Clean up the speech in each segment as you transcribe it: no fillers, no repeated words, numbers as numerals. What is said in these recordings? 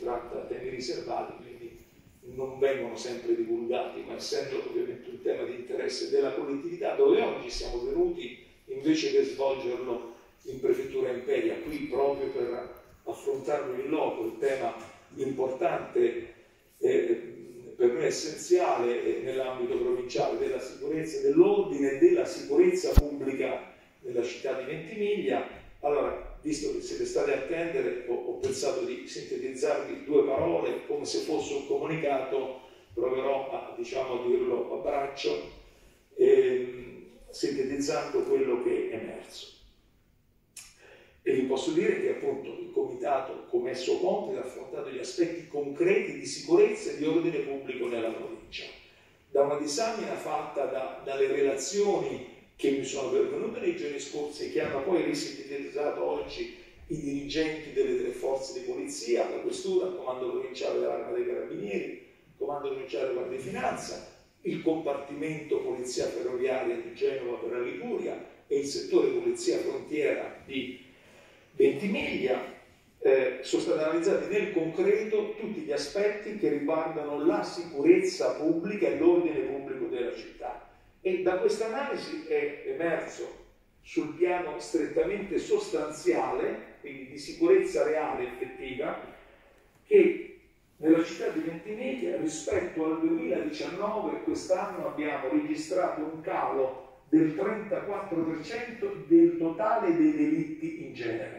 tratta temi riservati, quindi non vengono sempre divulgati, ma essendo ovviamente un tema di interesse della collettività, dove oggi siamo venuti invece che svolgerlo in Prefettura Imperia, qui proprio per affrontarlo in loco, il tema importante, per noi essenziale nell'ambito provinciale della sicurezza, dell'ordine e della sicurezza pubblica nella città di Ventimiglia. Allora, visto che siete stati a attendere, ho pensato di sintetizzarvi due parole come se fosse un comunicato, proverò a dirlo a braccio, sintetizzando quello che è emerso. E vi posso dire che appunto il Comitato, come è suo compito, ha affrontato gli aspetti concreti di sicurezza e di ordine pubblico nella provincia. Da una disamina fatta dalle relazioni che mi sono pervenute nei giorni scorsi e che hanno poi risintetizzato oggi i dirigenti delle tre forze di polizia, la Questura, il Comando Provinciale dell'Arma dei Carabinieri, il Comando Provinciale della Guardia di Finanza, il Compartimento Polizia Ferroviaria di Genova per la Liguria e il settore Polizia Frontiera di Ventimiglia. Sono stati analizzati nel concreto tutti gli aspetti che riguardano la sicurezza pubblica e l'ordine pubblico della città. E da questa analisi è emerso sul piano strettamente sostanziale, quindi di sicurezza reale effettiva, che nella città di Ventimiglia rispetto al 2019 quest'anno abbiamo registrato un calo del 34% del totale dei delitti in genere,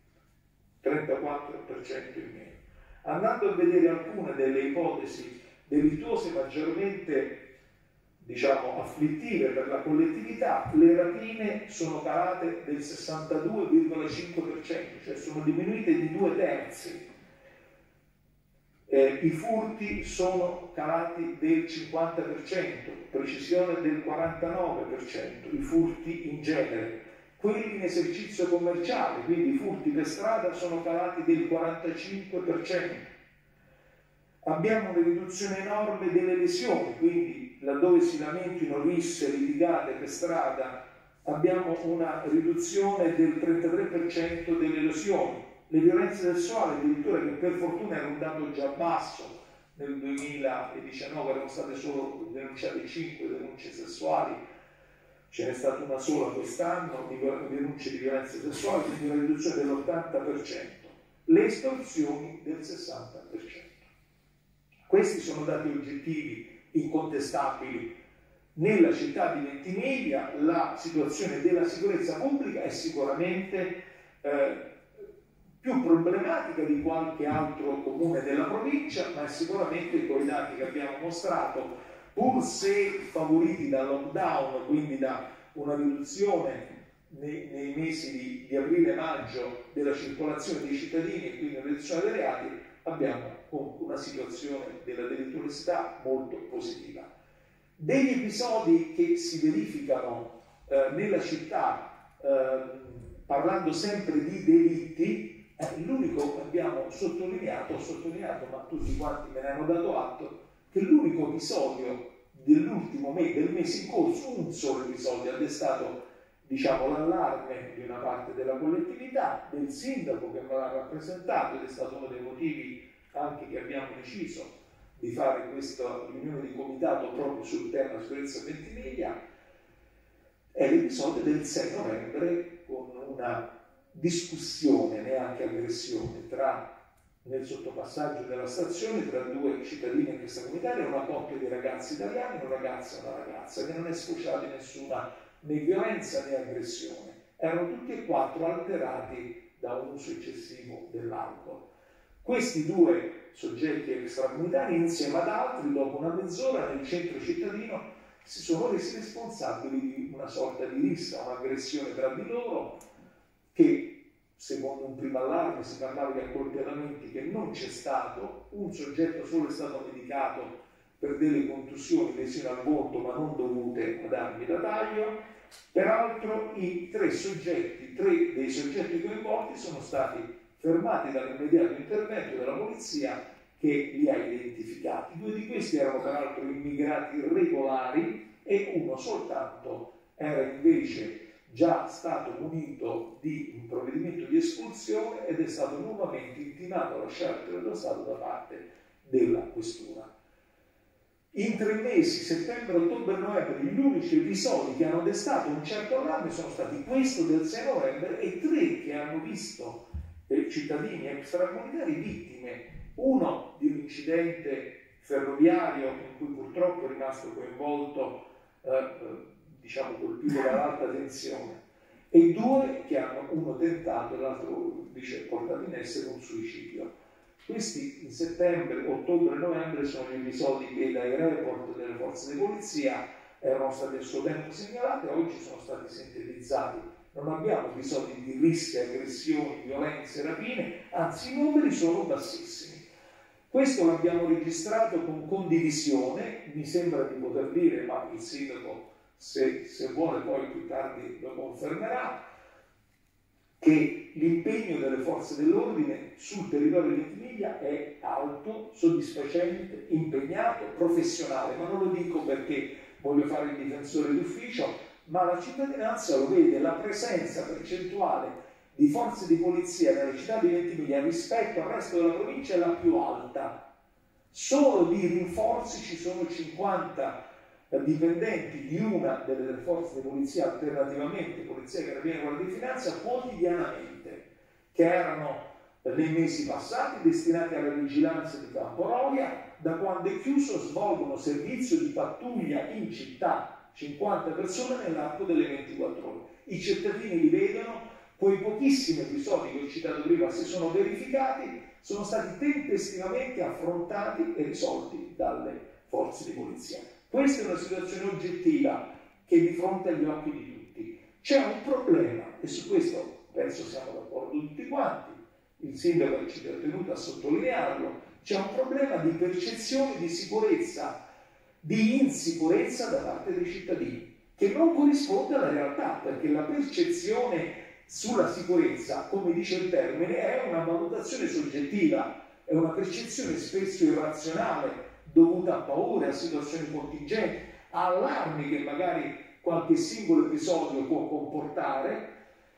34% in meno. Andando a vedere alcune delle ipotesi delittuose maggiormente afflittive per la collettività, le rapine sono calate del 62,5%, cioè sono diminuite di 2/3. I furti sono calati del 50%, precisione del 49%, i furti in genere. Quelli in esercizio commerciale, quindi i furti per strada, sono calati del 45%. Abbiamo una riduzione enorme delle lesioni, quindi laddove si lamentino risse, litigate per strada, abbiamo una riduzione del 33% delle lesioni. Le violenze sessuali, addirittura, che per fortuna era un dato già basso, nel 2019 erano state solo denunciate 5 denunce sessuali, ce n'è stata una sola quest'anno di denunce di violenze sessuali, quindi una riduzione dell'80%. Le estorsioni del 60%. Questi sono dati oggettivi, incontestabili. Nella città di Ventimiglia la situazione della sicurezza pubblica è sicuramente più problematica di qualche altro comune della provincia, ma è sicuramente, con i dati che abbiamo mostrato, pur se favoriti dal lockdown, quindi da una riduzione nei mesi di aprile e maggio della circolazione dei cittadini e quindi una riduzione dei reati, abbiamo comunque una situazione della delittuosità molto positiva. Degli episodi che si verificano nella città, parlando sempre di delitti, l'unico che abbiamo sottolineato, ma tutti quanti me ne hanno dato atto, che l'unico episodio dell'ultimo mese, del mese in corso, un solo episodio, ha destato l'allarme di una parte della collettività, del sindaco che me l'ha rappresentato, ed è stato uno dei motivi anche che abbiamo deciso di fare questa riunione di comitato proprio sul tema sicurezza Ventimiglia. È l'episodio del 6 novembre con una discussione, neanche aggressione, nel sottopassaggio della stazione tra due cittadini extracomunitari, una coppia di ragazzi italiani, un ragazzo e una ragazza, che non è sfociata in nessuna né violenza né aggressione. Erano tutti e quattro alterati da un uso eccessivo dell'alcol. Questi due soggetti extracomunitari, insieme ad altri, dopo una mezz'ora nel centro cittadino, si sono resi responsabili di una sorta di rissa, un'aggressione tra di loro, che secondo un primo allarme si parlava di accoltellamenti che non c'è stato, un soggetto solo è stato medicato per delle contusioni, lesioni al volto ma non dovute ad armi da taglio. Peraltro tre dei soggetti coinvolti sono stati fermati dall'immediato intervento della polizia che li ha identificati. Due di questi erano peraltro immigrati regolari e uno soltanto era invece già stato munito di un provvedimento di espulsione ed è stato nuovamente intimato a lasciare il dello Stato da parte della Questura. In 3 mesi, settembre, ottobre e novembre, gli unici episodi che hanno destato un certo allarme sono stati questo del 6 novembre e 3 che hanno visto cittadini extracomunitari vittime. Uno di un incidente ferroviario in cui purtroppo è rimasto coinvolto, diciamo colpito dall'alta tensione, e 2 che hanno uno tentato e l'altro dice portato in essere un suicidio. Questi in settembre, ottobre e novembre sono gli episodi che dai report delle forze di polizia erano stati a suo tempo segnalati e oggi sono stati sintetizzati. Non abbiamo episodi di rischi, aggressioni, violenze, rapine, anzi i numeri sono bassissimi. Questo l'abbiamo registrato con condivisione, mi sembra di poter dire, ma il sindaco se vuole poi più tardi lo confermerà, che l'impegno delle forze dell'ordine sul territorio di Ventimiglia è alto, soddisfacente, impegnato, professionale, ma non lo dico perché voglio fare il difensore d'ufficio, ma la cittadinanza lo vede, la presenza percentuale di forze di polizia nelle città di Ventimiglia rispetto al resto della provincia è la più alta. Solo di rinforzi ci sono 50 dipendenti di una delle forze di polizia, alternativamente Polizia Carabinieri e Guardia di Finanza, quotidianamente, che erano nei mesi passati destinati alla vigilanza di Camporovia. Da quando è chiuso svolgono servizio di pattuglia in città, 50 persone nell'arco delle 24 ore. I cittadini li vedono, quei pochissimi episodi che ho citato prima, se sono verificati, sono stati tempestivamente affrontati e risolti dalle forze di polizia. Questa è una situazione oggettiva che è di fronte agli occhi di tutti. C'è un problema, e su questo penso siamo d'accordo tutti quanti, il sindaco ci ha tenuto a sottolinearlo, c'è un problema di percezione di sicurezza, di insicurezza da parte dei cittadini, che non corrisponde alla realtà, perché la percezione sulla sicurezza, come dice il termine, è una valutazione soggettiva, è una percezione spesso irrazionale, dovuta a paure, a situazioni contingenti, a allarmi che magari qualche singolo episodio può comportare,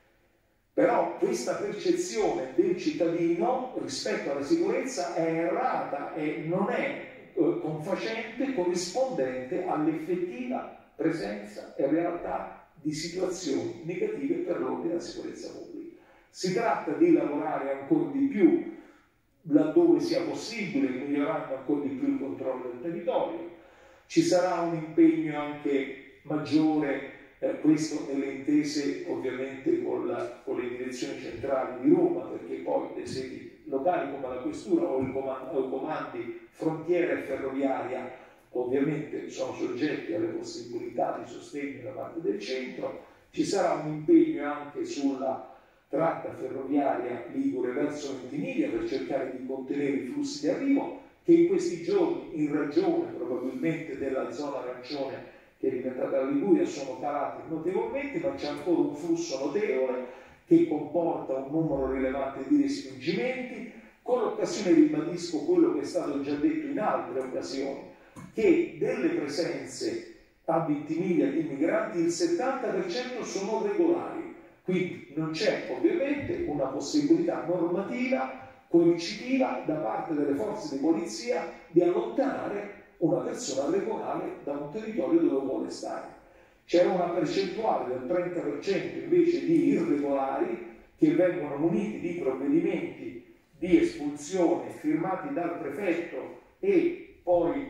però questa percezione del cittadino rispetto alla sicurezza è errata e non è confacente, corrispondente all'effettiva presenza e realtà di situazioni negative per l'ordine e la sicurezza pubblica. Si tratta di lavorare ancora di più laddove sia possibile, migliorando ancora di più il controllo del territorio. Ci sarà un impegno anche maggiore, questo nelle intese ovviamente con le direzioni centrali di Roma, perché poi le sedi locali come la Questura o i comandi frontiera e ferroviaria ovviamente sono soggetti alle possibilità di sostegno da parte del centro. Ci sarà un impegno anche sulla tratta ferroviaria ligure verso Ventimiglia per cercare di contenere i flussi di arrivo che in questi giorni, in ragione probabilmente della zona arancione che è diventata la Liguria, sono calati notevolmente, ma c'è ancora un flusso notevole che comporta un numero rilevante di respingimenti. Con l'occasione ribadisco quello che è stato già detto in altre occasioni, che delle presenze a Ventimiglia di migranti il 70% sono regolari. Quindi non c'è ovviamente una possibilità normativa, coercitiva da parte delle forze di polizia di allontanare una persona regolare da un territorio dove vuole stare. C'è una percentuale del 30% invece di irregolari che vengono muniti di provvedimenti di espulsione firmati dal prefetto e poi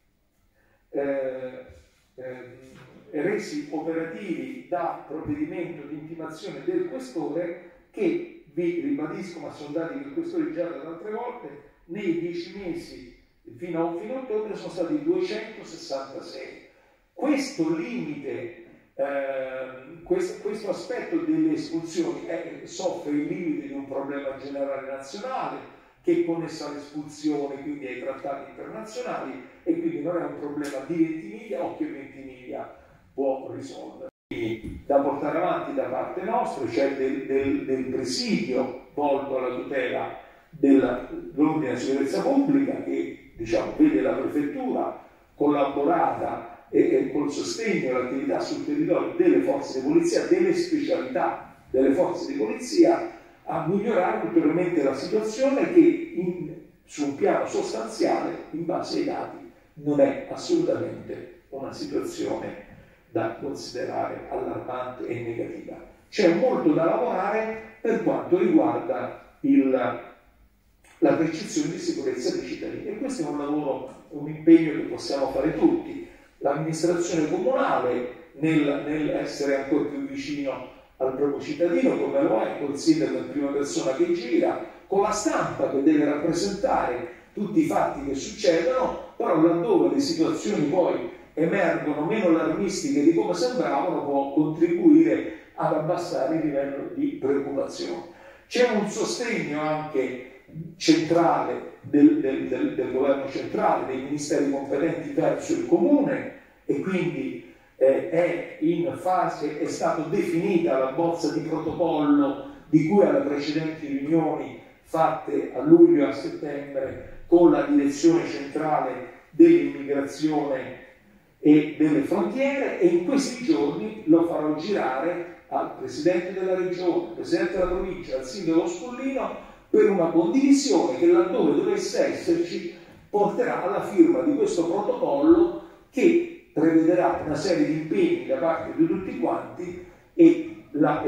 resi operativi da provvedimento di intimazione del questore, che vi ribadisco, ma sono dati che il questore già da altre volte, nei 10 mesi fino a ottobre sono stati 266. Questo limite, questo aspetto delle espulsioni soffre il limite di un problema generale nazionale che è connesso all'espulsione, quindi ai trattati internazionali, e quindi non è un problema di Ventimiglia o che Ventimiglia può risolvere. Quindi, da portare avanti da parte nostra c'è del presidio volto alla tutela dell'ordine e sicurezza pubblica che vede la prefettura collaborata e col sostegno all'attività sul territorio delle forze di polizia, delle specialità delle forze di polizia, a migliorare ulteriormente la situazione che su un piano sostanziale, in base ai dati, non è assolutamente una situazione da considerare allarmante e negativa. C'è molto da lavorare per quanto riguarda la percezione di sicurezza dei cittadini, e questo è un lavoro, un impegno che possiamo fare tutti. L'amministrazione comunale nel essere ancora più vicino al proprio cittadino, come lo è col sindaco in prima persona che gira, con la stampa che deve rappresentare tutti i fatti che succedono, però laddove le situazioni poi emergono meno allarmistiche di come sembravano, può contribuire ad abbassare il livello di preoccupazione. C'è un sostegno anche centrale del governo centrale, dei ministeri competenti verso il comune, e quindi è in fase, è stata definita la bozza di protocollo di cui alle precedenti riunioni fatte a luglio e a settembre con la direzione centrale dell'immigrazione e delle frontiere, e in questi giorni lo farò girare al Presidente della Regione, al Presidente della Provincia, al Sindaco Scollino, per una condivisione che laddove dovesse esserci porterà alla firma di questo protocollo che prevederà una serie di impegni da parte di tutti quanti e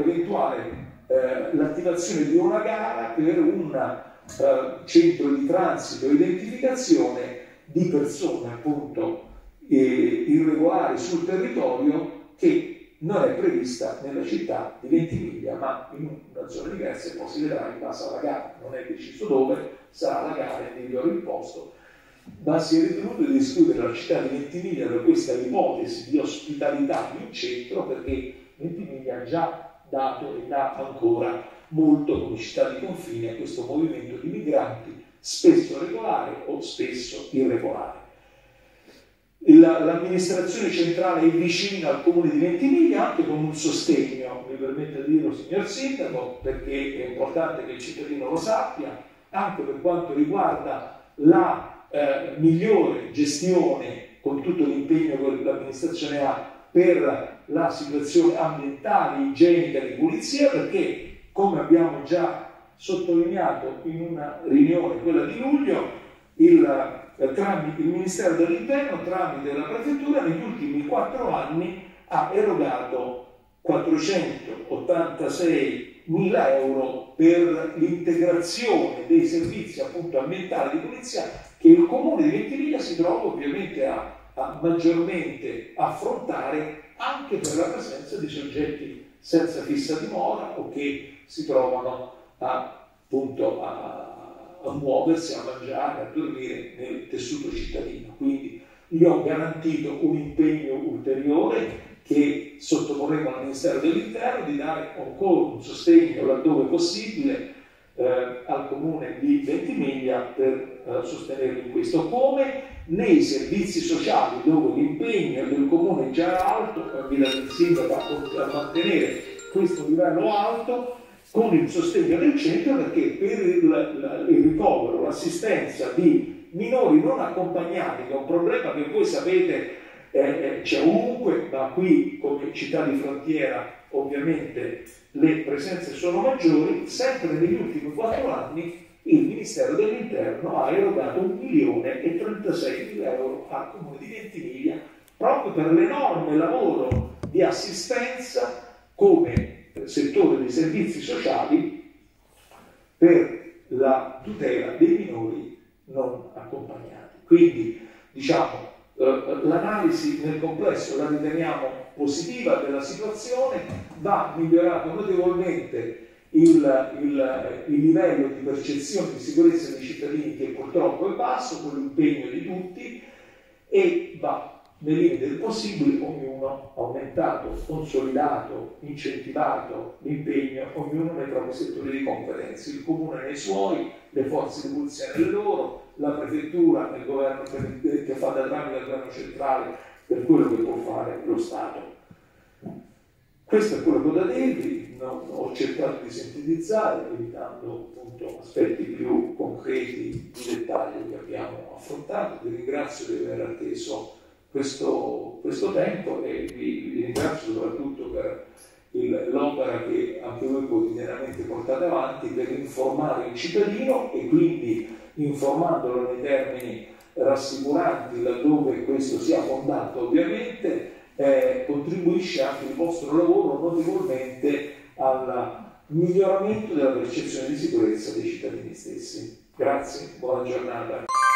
l'attivazione di una gara per un centro di transito e identificazione di persone appunto irregolari sul territorio, che non è prevista nella città di Ventimiglia, ma in una zona diversa, e poi si vedrà in base alla gara, non è deciso dove sarà la gara, individuare il posto, ma si è ritenuto di escludere la città di Ventimiglia da questa ipotesi di ospitalità di un centro, perché Ventimiglia ha già dato e dà ancora molto come città di confine a questo movimento di migranti, spesso regolare o spesso irregolare. L'amministrazione centrale è vicina al comune di Ventimiglia anche con un sostegno, mi permette di dirlo signor Sindaco, perché è importante che il cittadino lo sappia, anche per quanto riguarda la migliore gestione, con tutto l'impegno che l'amministrazione ha per la situazione ambientale, igienica, di pulizia, perché come abbiamo già sottolineato in una riunione, quella di luglio, il Ministero dell'Interno, tramite la Prefettura, negli ultimi 4 anni ha erogato 486.000 euro per l'integrazione dei servizi appunto ambientali di pulizia che il comune di Ventimiglia si trova ovviamente a maggiormente affrontare, anche per la presenza di soggetti senza fissa dimora o che si trovano appunto a muoversi, a mangiare, a dormire nel tessuto cittadino. Quindi io ho garantito un impegno ulteriore che sottoporremo al Ministero dell'Interno, di dare ancora un sostegno laddove possibile al comune di Ventimiglia per sostenerlo in questo, come nei servizi sociali dove l'impegno del comune è già alto, invita il sindaco a mantenere questo livello alto con il sostegno del centro, perché per il ricovero, l'assistenza di minori non accompagnati, che è un problema che voi sapete c'è ovunque, ma qui come città di frontiera ovviamente le presenze sono maggiori, sempre negli ultimi 4 anni il Ministero dell'Interno ha erogato 1.036.000 euro al comune di Ventimiglia proprio per l'enorme lavoro di assistenza come settore dei servizi sociali per la tutela dei minori non accompagnati. Quindi diciamo l'analisi nel complesso la riteniamo positiva della situazione, va migliorato notevolmente il livello di percezione di sicurezza dei cittadini, che purtroppo è basso, con l'impegno di tutti, e va nel limite del possibile ognuno aumentato, consolidato, incentivato l'impegno, ognuno nei propri settori di competenza, il comune nei suoi, le forze di polizia nelle loro, la prefettura nel governo che fa da tramite al governo centrale per quello che può fare lo Stato. Questo è quello che ho da dirvi, ho cercato di sintetizzare, evitando appunto aspetti più concreti di dettaglio che abbiamo affrontato. Vi ringrazio di aver atteso questo tempo e vi ringrazio soprattutto per l'opera che anche voi quotidianamente portate avanti per informare il cittadino e quindi informandolo nei termini rassicuranti laddove questo sia fondato ovviamente, contribuisce anche il vostro lavoro notevolmente al miglioramento della percezione di sicurezza dei cittadini stessi. Grazie, buona giornata.